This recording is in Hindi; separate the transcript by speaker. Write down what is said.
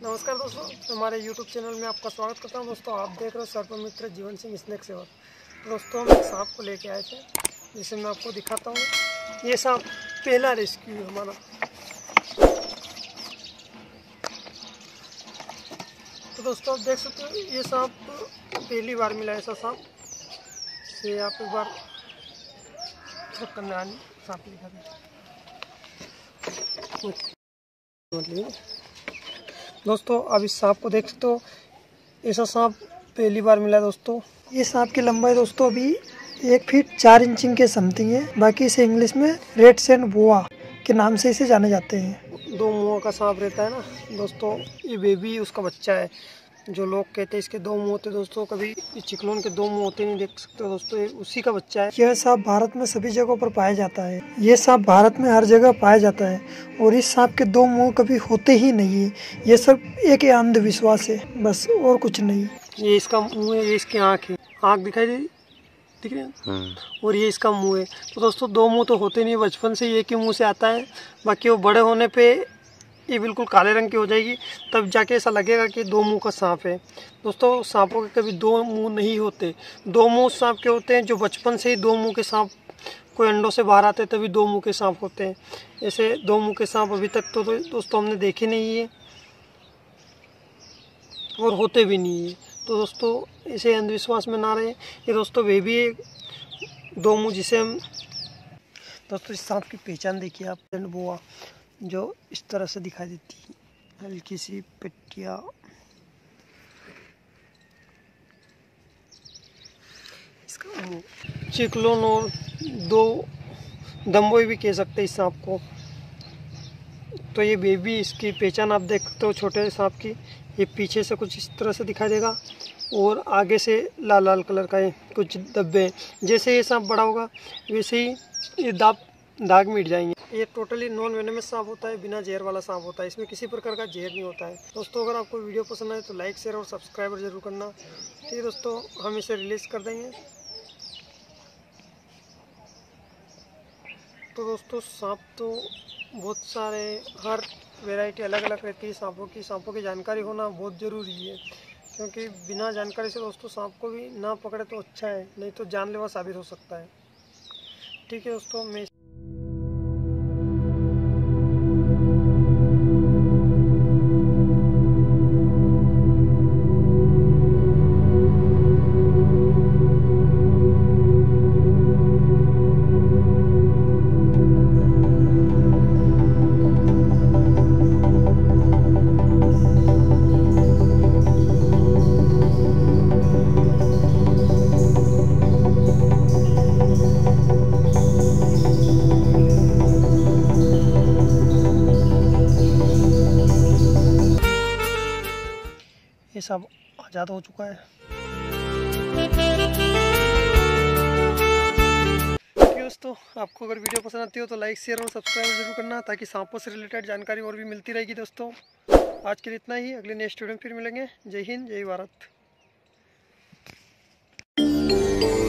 Speaker 1: नमस्कार दोस्तों, हमारे YouTube चैनल में आपका स्वागत करता हूं। दोस्तों आप देख रहे हो सर्पमित्र जीवन सिंह स्नेक सेवक। दोस्तों हम एक सांप को लेके आए थे, जिसे मैं आपको दिखाता हूं। ये सांप पहला रेस्क्यू है हमारा। तो दोस्तों आप देख सकते हो, ये सांप पहली बार मिला ऐसा सांप। ये आप एक बार सांप दिखा दें। दोस्तों अब इस सांप को देख सकते हो, ऐसा सांप पहली बार मिला दोस्तों। ये सांप की लंबाई दोस्तों अभी 1 फीट 4 इंच के समथिंग है। बाकी इसे इंग्लिश में रेड सैंड बोआ के नाम से इसे जाने जाते हैं। 2 मुँहों का सांप रहता है ना दोस्तों। ये बेबी उसका बच्चा है। जो लोग कहते हैं इसके 2 मुँह होते दोस्तों, कभी चिकलोन के 2 मुँह होते नहीं, देख सकते हो दोस्तों, ये उसी का बच्चा है। यह सांप भारत में सभी जगहों पर पाया जाता है। यह सांप भारत में हर जगह पाया जाता है और इस सांप के 2 मुँह कभी होते ही नहीं है। ये सब एक अंधविश्वास है, बस और कुछ नहीं। ये इसका मुँह है, ये इसकी आँख है। आँख दिखाई दे ठीक है, और ये इसका मुँह है। तो दोस्तों 2 मुँह तो होते नहीं, बचपन से एक ही मुँह से आता है। बाकी वो बड़े होने पे ये बिल्कुल काले रंग की हो जाएगी, तब जाके ऐसा लगेगा कि 2 मुंह का सांप है। दोस्तों सांपों के कभी 2 मुंह नहीं होते। 2 मुंह सांप के होते हैं जो बचपन से ही 2 मुंह के सांप कोई अंडों से बाहर आते हैं, तभी 2 मुंह के सांप होते हैं। ऐसे 2 मुंह के सांप अभी तक तो दोस्तों हमने देखे नहीं है और होते भी नहीं है। तो दोस्तों इसे अंधविश्वास में ना रहे। ये दोस्तों वे भी 2 मुंह जिसे हम दोस्तों इस सांप की पहचान देखिए आप, बोआ जो इस तरह से दिखाई देती है, हल्की सी पट्टियाँ। इसका चिकलोन और 2 दम्बोई भी कह सकते हैं इस सांप को। तो ये बेबी, इसकी पहचान आप देख सकते हो छोटे सांप की। ये पीछे से कुछ इस तरह से दिखाई देगा और आगे से लाल लाल कलर का है कुछ धब्बे। जैसे ये सांप बड़ा होगा वैसे ही ये दाग मिट जाएंगे। ये टोटली नॉन वेनेमस सांप होता है, बिना जहर वाला सांप होता है। इसमें किसी प्रकार का जहर नहीं होता है। दोस्तों अगर आपको वीडियो पसंद आए तो लाइक शेयर और सब्सक्राइब जरूर करना। ठीक है दोस्तों, हम इसे रिलीज़ कर देंगे। तो दोस्तों सांप तो बहुत सारे, हर वैरायटी अलग अलग रहती है सांपों की। सांपों की जानकारी होना बहुत ज़रूरी है, क्योंकि बिना जानकारी से दोस्तों सांप को भी ना पकड़े तो अच्छा है, नहीं तो जानलेवा साबित हो सकता है। ठीक है दोस्तों, मैं ये सब आज़ाद हो चुका है। दोस्तों आपको अगर वीडियो पसंद आती हो तो लाइक शेयर और सब्सक्राइब जरूर करना, ताकि सांपों से रिलेटेड जानकारी और भी मिलती रहेगी। दोस्तों आज के लिए इतना ही, अगले नेक्स्ट वीडियो में फिर मिलेंगे। जय हिंद, जय भारत।